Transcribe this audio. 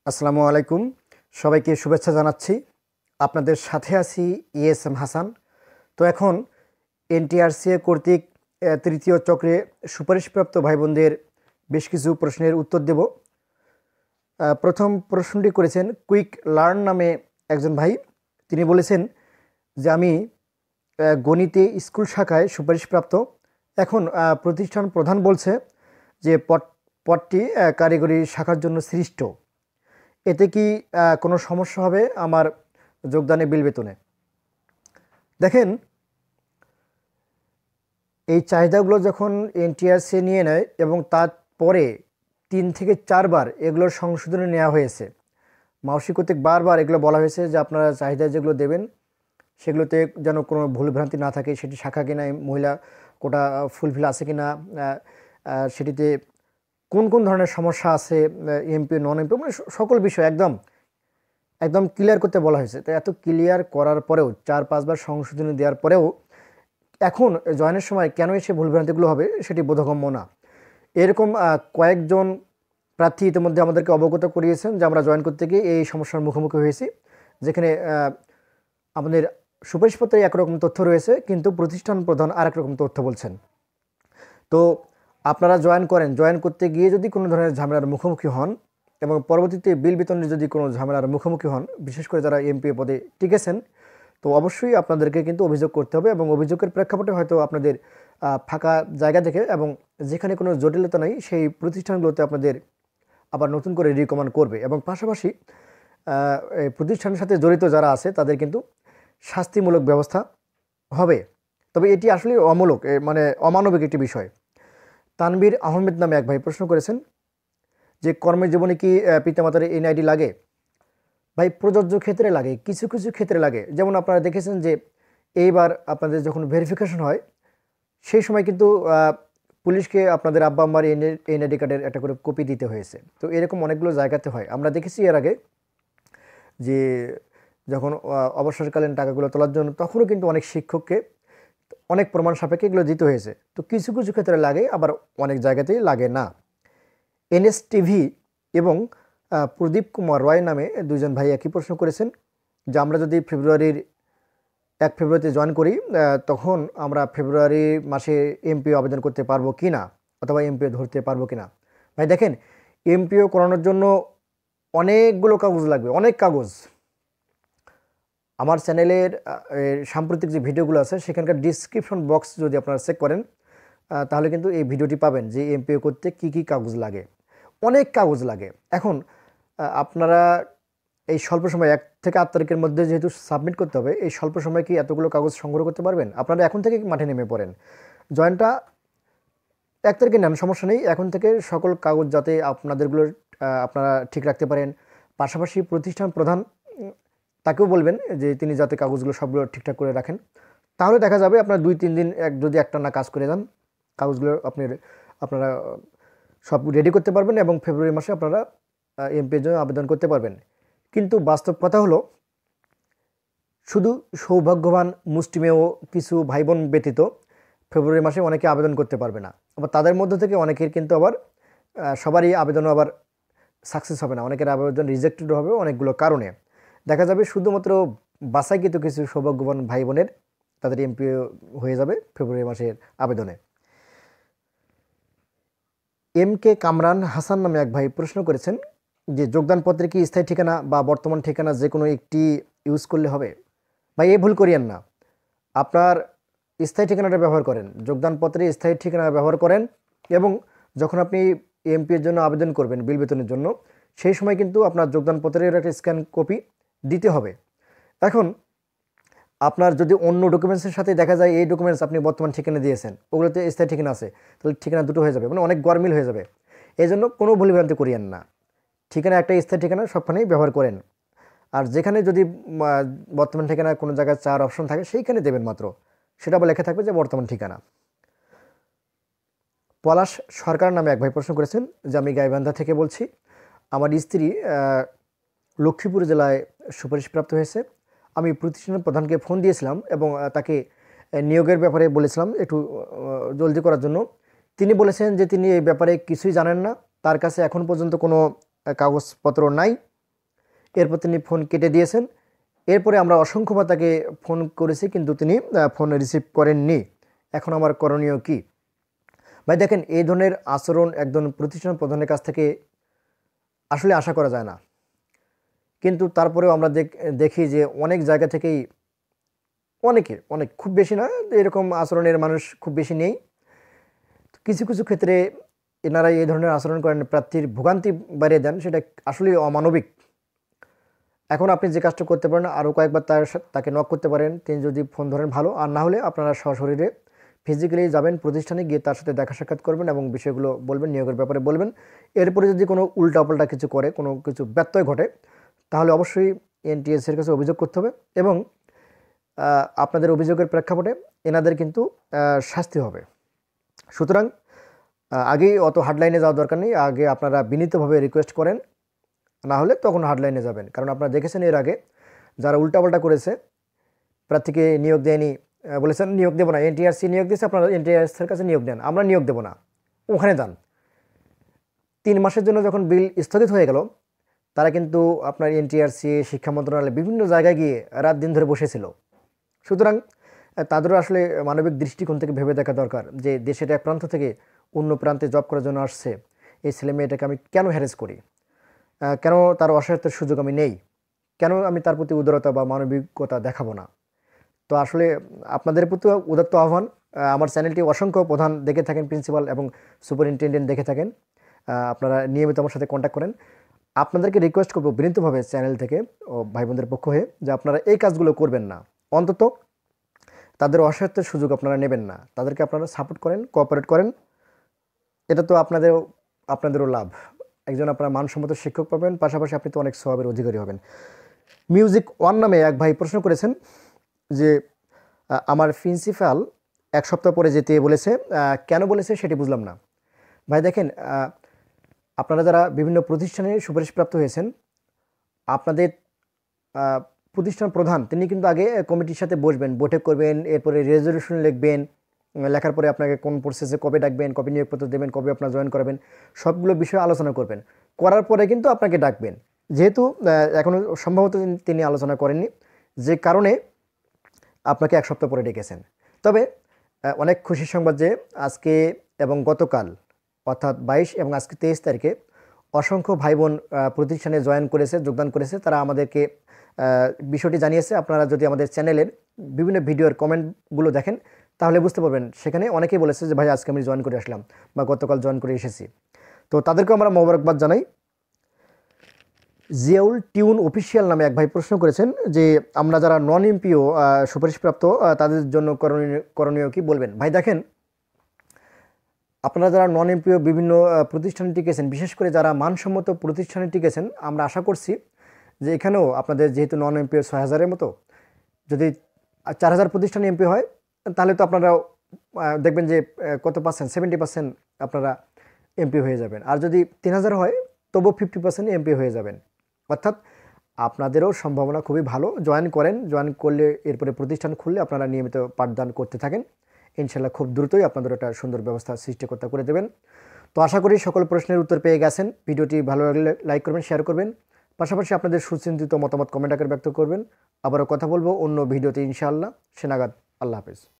আসসালামু আলাইকুম, সবাইকে শুভেচ্ছা জানাচ্ছি। আপনাদের সাথে আছি এম হাসান। তো এখন এনটিআরসিএ কর্তৃক তৃতীয় চক্রে সুপারিশপ্রাপ্ত ভাই বোনদের বেশ কিছু প্রশ্নের উত্তর দেব। প্রথম প্রশ্নটি করেছেন কুইক লার্ন নামে একজন ভাই। তিনি বলেছেন যে আমি গণিতে স্কুল শাখায় সুপারিশপ্রাপ্ত। এখন প্রতিষ্ঠান প্রধান বলছে যে পদটি কারিগরি শাখার জন্য সৃষ্ট। এতে কি কোনো সমস্যা হবে আমার যোগদানে বিল বেতনে? দেখেন, এই চাহিদাগুলো যখন এনটিআরসি নিয়ে নেয় এবং তারপরে 3 থেকে 4 বার এগুলোর সংশোধনে নেওয়া হয়েছে। মাউসি কর্তৃক বারবার এগুলো বলা হয়েছে যে আপনারা চাহিদা যেগুলো দেবেন সেগুলোতে যেন কোনো ভুলভ্রান্তি না থাকে, সেটি শাখা কিনা মহিলা কোটা ফুলফিল আছে কিনা, সেটিতে কোন কোন ধরনের সমস্যা আছে, এমপি নন এমপি, মানে সকল বিষয় একদম ক্লিয়ার করতে বলা হয়েছে। তো এত ক্লিয়ার করার পরেও 4-5 বার সংশোধনী দেওয়ার পরেও এখন জয়েনের সময় কেন এসে ভুলভ্রান্তিগুলো হবে সেটি বোধগম্য না। এরকম কয়েকজন প্রার্থী ইতিমধ্যে আমাদেরকে অবগত করিয়েছেন যে আমরা জয়েন করতে গিয়ে এই সমস্যার মুখোমুখি হয়েছি, যেখানে আমাদের সুপারিশপত্রে একরকম তথ্য রয়েছে কিন্তু প্রতিষ্ঠান প্রধান আরেক রকম তথ্য বলছেন। তো আপনারা জয়েন করতে গিয়ে যদি কোনো ধরনের ঝামেলার মুখোমুখি হন এবং পরবর্তীতে বিল বেতনের যদি কোনো ঝামেলার মুখোমুখি হন, বিশেষ করে যারা এমপি পদে টিকেছেন, তো অবশ্যই আপনাদেরকে কিন্তু অভিযোগ করতে হবে এবং অভিযোগের প্রেক্ষাপটে হয়তো আপনাদের ফাঁকা জায়গা থেকে এবং যেখানে কোনো জটিলতা নেই সেই প্রতিষ্ঠানগুলোতে আপনাদের আবার নতুন করে রিকমেন্ড করবে এবং পাশাপাশি প্রতিষ্ঠানের সাথে জড়িত যারা আছে তাদের কিন্তু শাস্তিমূলক ব্যবস্থা হবে। তবে এটি আসলে মানে অমানবিক একটি বিষয়। তানবীর আহমেদ নামে এক ভাই প্রশ্ন করেছেন যে কর্মজীবনে কি পিতামাতার এনআইডি লাগে? ভাই, প্রযোজ্য ক্ষেত্রে লাগে, কিছু কিছু ক্ষেত্রে লাগে। যেমন আপনারা দেখেছেন যে এইবার আপনাদের যখন ভেরিফিকেশন হয় সেই সময় কিন্তু পুলিশকে আপনাদের আব্বা আম্মার এনআইডি কার্ডের একটা করে কপি দিতে হয়েছে। তো এরকম অনেকগুলো জায়গাতে হয়। আমরা দেখেছি এর আগে যে যখন অবসরকালীন টাকাগুলো তোলার জন্য তখনও কিন্তু অনেক শিক্ষককে অনেক প্রমাণ সাপেক্ষে এগুলো দিতে হয়েছে। তো কিছু কিছু ক্ষেত্রে লাগে, আবার অনেক জায়গাতেই লাগে না। এনএসটিভি এবং প্রদীপ কুমার রয় নামে দুইজন ভাই একই প্রশ্ন করেছেন যে আমরা যদি 1 ফেব্রুয়ারিতে জয়েন করি তখন আমরা ফেব্রুয়ারি মাসে এমপিও আবেদন করতে পারবো কি না, অথবা এমপিও ধরতে পারবো কি না। ভাই দেখেন, এমপিও করানোর জন্য অনেকগুলো কাগজ লাগবে, অনেক কাগজ। আমার চ্যানেলের সাম্প্রতিক যে ভিডিওগুলো আছে সেখানকার ডিসক্রিপশন বক্স যদি আপনারা চেক করেন তাহলে কিন্তু এই ভিডিওটি পাবেন যে এমপিও করতে কি কি কাগজ লাগে। অনেক কাগজ লাগে। এখন আপনারা এই স্বল্প সময় 1 থেকে 8 তারিখের মধ্যে যেহেতু সাবমিট করতে হবে, এই স্বল্প সময় কি এতগুলো কাগজ সংগ্রহ করতে পারবেন? আপনারা এখন থেকে মাঠে নেমে পড়েন। জয়েনটা 1 তারিখে নেন, সমস্যা নেই। এখন থেকে সকল কাগজ যাতে আপনাদেরগুলো আপনারা ঠিক রাখতে পারেন। পাশাপাশি প্রতিষ্ঠান প্রধান তাকেও বলবেন যে তিনি যাতে কাগজগুলো সবগুলো ঠিকঠাক করে রাখেন। তাহলে দেখা যাবে আপনার 2-3 দিন যদি একটানা কাজ করে যান, কাগজগুলো আপনারা সব রেডি করতে পারবেন এবং ফেব্রুয়ারি মাসে আপনারা এমপির জন্য আবেদন করতে পারবেন। কিন্তু বাস্তব কথা হলো, শুধু সৌভাগ্যবান মুষ্টিমেয় কিছু ভাই বোন ব্যতীত ফেব্রুয়ারি মাসে অনেকে আবেদন করতে পারবে না। আবার তাদের মধ্য থেকে অনেকের কিন্তু আবার সবারই আবেদনও আবার সাকসেস হবে না, অনেকের আবেদন রিজেক্টেড হবে অনেকগুলো কারণে। দেখা যাবে শুধুমাত্র বাছাইকৃত কিছু সৌভাগ্যবান ভাই বোনের তাদের এমপি হয়ে যাবে ফেব্রুয়ারি মাসের আবেদনে। MK কামরান হাসান নামে এক ভাই প্রশ্ন করেছেন যে যোগদানপত্রে কি স্থায়ী ঠিকানা বা বর্তমান ঠিকানা যে কোনো একটি ইউজ করলে হবে? ভাই, এই ভুল করিয়েন না। আপনার স্থায়ী ঠিকানাটা ব্যবহার করেন, যোগদানপত্রে স্থায়ী ঠিকানা ব্যবহার করেন এবং যখন আপনি এমপির জন্য আবেদন করবেন বিল বেতনের জন্য, সেই সময় কিন্তু আপনার যোগদানপত্রের একটা স্ক্যান কপি দিতে হবে। এখন আপনার যদি অন্য ডকুমেন্টসের সাথে দেখা যায় এই ডকুমেন্টস আপনি বর্তমান ঠিকানা দিয়েছেন, ওগুলোতে স্থায়ী ঠিকানা আছে, তাহলে ঠিকানা দুটো হয়ে যাবে, মানে অনেক গরমিল হয়ে যাবে। এই জন্য কোনো ভুলভ্রান্তি করিয়েন না। ঠিকানা একটা স্থায়ী ঠিকানা সবখানেই ব্যবহার করেন। আর যেখানে যদি বর্তমান ঠিকানা কোনো জায়গায় 4 অপশন থাকে সেইখানে দেবেন মাত্র, সেটা আবার লেখা থাকবে যে বর্তমান ঠিকানা। পলাশ সরকার নামে এক ভাই প্রশ্ন করেছেন যে আমি গাইবান্ধা থেকে বলছি, আমার স্ত্রী লক্ষ্মীপুর জেলায় সুপারিশপ্রাপ্ত হয়েছে। আমি প্রতিষ্ঠানের প্রধানকে ফোন দিয়েছিলাম এবং তাকে নিয়োগের ব্যাপারে বলেছিলাম একটু জলদি করার জন্য। তিনি বলেছেন যে তিনি এই ব্যাপারে কিছুই জানেন না, তার কাছে এখন পর্যন্ত কোনো কাগজপত্র নাই এরপর তিনি ফোন কেটে দিয়েছেন। এরপরে আমরা অসংখ্যবার তাকে ফোন করেছি, কিন্তু তিনি ফোন রিসিভ করেননি। এখন আমার করণীয় কি? ভাই দেখেন, এই ধরনের আচরণ একজন প্রতিষ্ঠান প্রধানের কাছ থেকে আসলে আশা করা যায় না, কিন্তু তারপরেও আমরা দেখি যে অনেক জায়গা থেকেই অনেক খুব বেশি না, এরকম আচরণের মানুষ খুব বেশি নেই। কিছু কিছু ক্ষেত্রে এনারা এই ধরনের আচরণ করেন, প্রার্থীর ভোগান্তি বাড়িয়ে দেন, সেটা আসলে অমানবিক। এখন আপনি যে কাজটা করতে পারেন, আরও কয়েকবার তাকে নক করতে পারেন, তিনি যদি ফোন ধরেন ভালো, আর না হলে আপনারা সশরীরে ফিজিক্যালি যাবেন, প্রতিষ্ঠানে গিয়ে তার সাথে দেখা সাক্ষাৎ করবেন এবং বিষয়গুলো বলবেন, নিয়োগের ব্যাপারে বলবেন। এরপরে যদি কোনো উল্টাপাল্টা কিছু করে, কোনো কিছু ব্যত্যয় ঘটে, তাহলে অবশ্যই এনটিএসসির কাছে অভিযোগ করতে হবে এবং আপনাদের অভিযোগের প্রেক্ষাপটে এনাদের কিন্তু শাস্তি হবে। সুতরাং আগেই অত হার্ডলাইনে যাওয়ার দরকার নেই, আগে আপনারা বিনীতভাবে রিকোয়েস্ট করেন, না হলে তখন হার্ডলাইনে যাবেন। কারণ আপনারা দেখেছেন এর আগে যারা উল্টাপাল্টা করেছে, প্রার্থীকে নিয়োগ দেয়নি, বলেছেন নিয়োগ দেবো না, এনটিআরসি নিয়োগ দিয়েছে, আপনারা এনটিআরসির কাছে নিয়োগ দেন, আমরা নিয়োগ দেবো না, ওখানে যান। 3 মাসের জন্য যখন বিল স্থগিত হয়ে গেল, তারা কিন্তু আপনার এনটিআরসি, শিক্ষা মন্ত্রণালয় বিভিন্ন জায়গায় গিয়ে রাত দিন ধরে বসেছিল। সুতরাং তাদেরও আসলে মানবিক দৃষ্টিকোণ থেকে ভেবে দেখা দরকার যে দেশের এক প্রান্ত থেকে অন্য প্রান্তে জব করার জন্য আসছে, এই ছেলে মেয়েটাকে আমি কেন হ্যারেস করি, কেন তার অসহায়তার সুযোগ আমি নেই, কেন আমি তার প্রতি উদারতা বা মানবিকতা দেখাবো না। তো আসলে আপনাদের প্রতি উদাত্ত আহ্বান, আমার চ্যানেলটি অসংখ্য প্রধান দেখে থাকেন, প্রিন্সিপাল এবং সুপারিনটেন্ডেন্ট দেখে থাকেন, আপনারা নিয়মিত আমার সাথে কন্ট্যাক্ট করেন। আপনাদেরকে রিকোয়েস্ট করবো বিনীতভাবে চ্যানেল থেকে ও ভাই বোনদের পক্ষ হয়ে যে আপনারা এই কাজগুলো করবেন না, অন্তত তাদের অসহায়তার সুযোগ আপনারা নেবেন না, তাদেরকে আপনারা সাপোর্ট করেন, কোঅপারেট করেন। এটা তো আপনাদেরও লাভ, একজন আপনারা মানসম্মত শিক্ষক পাবেন, পাশাপাশি আপনি তো অনেক সওয়াবের অধিকারী হবেন। মিউজিক ওয়ান নামে এক ভাই প্রশ্ন করেছেন যে আমার প্রিন্সিপাল 1 সপ্তাহ পরে যেতে বলেছে, কেন বলেছে সেটি বুঝলাম না। ভাই দেখেন, আপনারা যারা বিভিন্ন প্রতিষ্ঠানে সুপারিশপ্রাপ্ত হয়েছেন, আপনাদের প্রতিষ্ঠান প্রধান তিনি কিন্তু আগে কমিটির সাথে বসবেন, বৈঠক করবেন, এরপরে রেজলিউশন লিখবেন, লেখার পরে আপনাকে কোন প্রসেসে কবে ডাকবেন, কবে নিয়োগপত্র দেবেন, কবে আপনার জয়েন করাবেন, সবগুলো বিষয়ে আলোচনা করবেন। করার পরে কিন্তু আপনাকে ডাকবেন। যেহেতু এখনও সম্ভবত তিনি আলোচনা করেননি, যে কারণে আপনাকে 1 সপ্তাহ পরে ডেকেছেন। তবে অনেক খুশির সংবাদ যে আজকে এবং গতকাল অর্থাৎ 22 এবং আজকে 23 তারিখে অসংখ্য ভাই বোন প্রতিষ্ঠানে জয়েন করেছে, যোগদান করেছে। তারা আমাদেরকে বিষয়টি জানিয়েছে। আপনারা যদি আমাদের চ্যানেলের বিভিন্ন ভিডিওর কমেন্টগুলো দেখেন তাহলে বুঝতে পারবেন, সেখানে অনেকেই বলেছে যে ভাই আজকে আমি জয়েন করে আসলাম বা গতকাল জয়েন করে এসেছি। তো তাদেরকে আমরা মোবারকবাদ জানাই। জিয়াউল টিউন অফিসিয়াল নামে এক ভাই প্রশ্ন করেছেন যে আমরা যারা নন এমপিও সুপারিশপ্রাপ্ত তাদের জন্য করণীয় কি বলবেন। ভাই দেখেন, আপনারা যারা নন এমপিও বিভিন্ন প্রতিষ্ঠানে টিকেছেন, বিশেষ করে যারা মানসম্মত প্রতিষ্ঠানে টিকেছেন, আমরা আশা করছি যে এখানেও আপনাদের যেহেতু নন এমপিও 6000-এর মতো, যদি 4000 প্রতিষ্ঠানে এমপি হয় তাহলে তো আপনারা দেখবেন যে কত পার্সেন্ট, 70% আপনারা এমপি হয়ে যাবেন। আর যদি 3000 হয় তবু 50% এমপি হয়ে যাবেন। অর্থাৎ আপনাদেরও সম্ভাবনা খুবই ভালো। জয়েন করেন, জয়েন করলে এরপরে প্রতিষ্ঠান খুললে আপনারা নিয়মিত পাঠদান করতে থাকেন, ইনশাল্লাহ খুব দ্রুতই আপনাদের একটা সুন্দর ব্যবস্থা সৃষ্টিকর্তা করে দেবেন। তো আশা করি সকল প্রশ্নের উত্তর পেয়ে গেছেন। ভিডিওটি ভালো লাগলে লাইক করবেন, শেয়ার করবেন, পাশাপাশি আপনাদের সুচিন্তিত মতামত কমেন্ট আকারে ব্যক্ত করবেন। আবারও কথা বলবো অন্য ভিডিওতে ইনশাআল্লাহ। সে নাগাদ আল্লাহ হাফেজ।